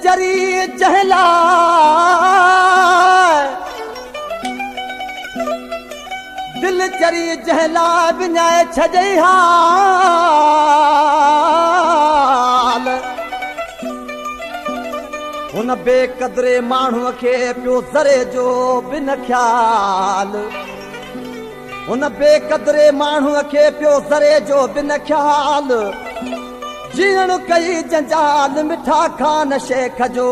चरी जहला दिल चरी जहला विञाए छजई हाल हुन बेक़दरे माण्हूअ खे पियो ज़रे जो बिन ख्याल हुन बेक़दरे माण्हूअ खे पियो ज़रे जो बिन ख्याल जीअण कई जंजाल मिठा खान शेख जो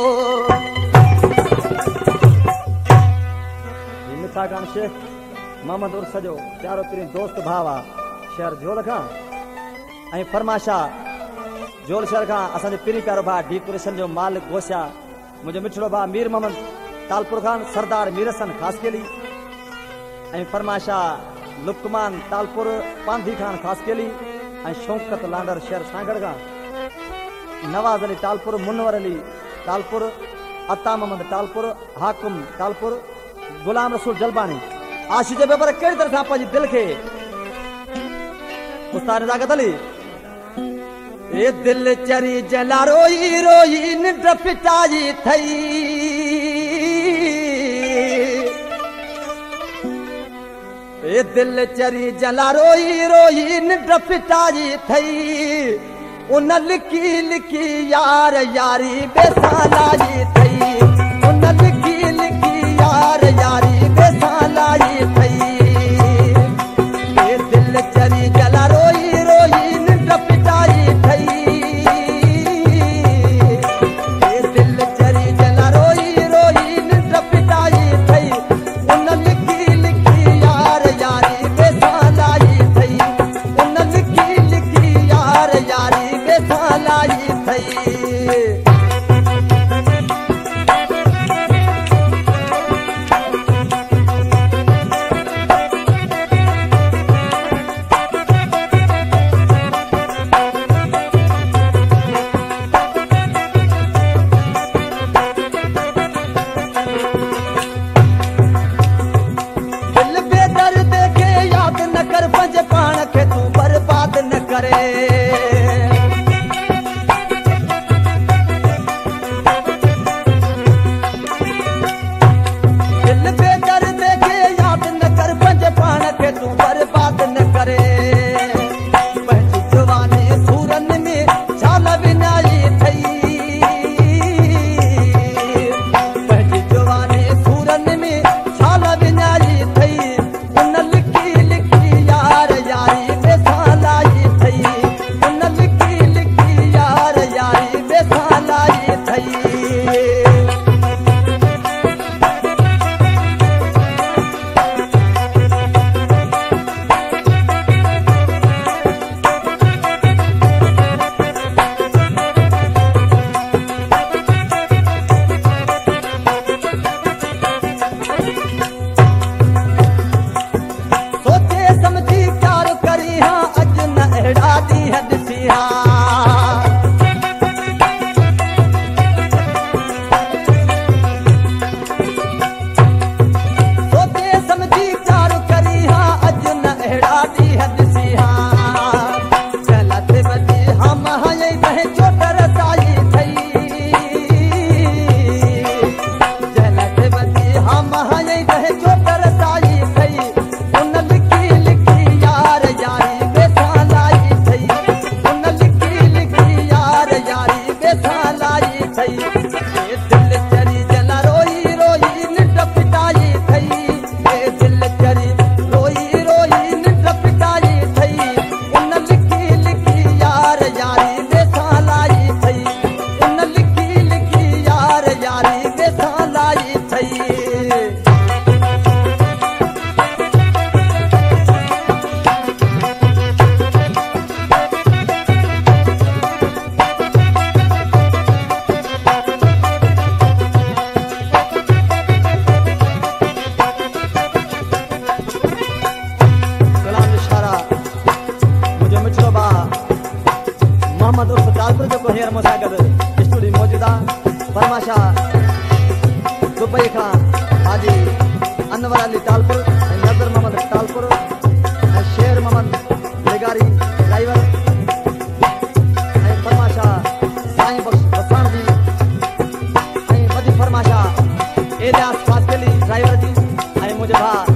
मिठा खान शेख मोहम्मद उर्स जो प्यारो तरीन दोस्त भाव आहे शहर झोल खां ऐं फरमाशा झोल शहर खां असांजो पहिरीं प्यारो भाउ डेकोरेशन जो मालिक गोशा मुंहिंजो मिठड़ो भाउ मीर मोहम्मद तालपुर खान सरदार मीर हसन ख़ासकेली ऐं फरमाशा लुकमान तालपुर पांधी खान ख़ासकेली ऐं शौकत लांडर शहर सांगड़ खां नवाज अली तालपुर मुनवर अली तालपुर अता मोहम्मद तालपुर हाकुम तालपुर गुलाम रसूल जलबानी आशिक़ जे पेपर कहिड़ी तरह सां पंहिंजी दिलि खे उस्ताद नज़ाकत अली ए दिल चरी जला रोई रोई निंड फिटाई थई ए दिल चरी जला रोई रोई निंड फिटाई थई उन लिखी लिखी यार यारी बेसालाई थई उन लिखी लिखी यार यारी बेसालाई थई ए दिल चरी जला रोई रोई निंड फिटाई थई ए दिल चरी जला रोई रोई निंड फिटाई थई उन लिखी लिखी यार यारी बेसालाई थई उन लिखी लिखी यार यारी बेसालाई थई दिल बेदर्द खे याद न कर पंहिंजे पाण खे तूं बर्बाद न करे दिल बेदर्द खे याद न कर पंहिंजे पाण खे तूं बर्बाद न करे पंहिंजी जवानी सूरनि में छाल विञाई थई पंहिंजी जवानी सूरनि में छाल विञाई थई उन लिखी लिखी यार यारी बेसालाई थई उन लिखी लिखी यार यारी बेसालाई थई सोचे समझी प्यार करी हाँ अज न अहिड़ा ॾींहं ॾिसी हाँ सोचे समझी प्यार करी हाँ अज न अहिड़ा ॾींहं ॾिसी हाँ गलत बजी हम हयई बहे चोट रसाई थई गलत बजी हम हयई बहे चोट रसाई थई उन लिखी लिखी यार यारी बेसालाई थई उन लिखी लिखी यार यारी बेसालाई थई ए दिल चरी जला रोई रोई निंड फिटाई थई ए दिल चरी रोई रोई निंड फिटाई थई उन लिखी लिखी यार यारी बेसालाई थई उन लिखी लिखी यार यारी बेसालाई थई सलाम इशारा मुझे मिठड़ो भाउ मोहम्मद उर्फ तालपुर जेको हींअर मूंसां गॾु स्टूडियो मौजूदु आहे फरमाशा दुबई खां हाजी अनवर अली तालपुर ऐं नज़र मोहम्मद तालपुर ऐं शेर मोहम्मद निगारी ड्राइवर ऐं फरमाशा साईं बख्श बसाण जी मुझे भा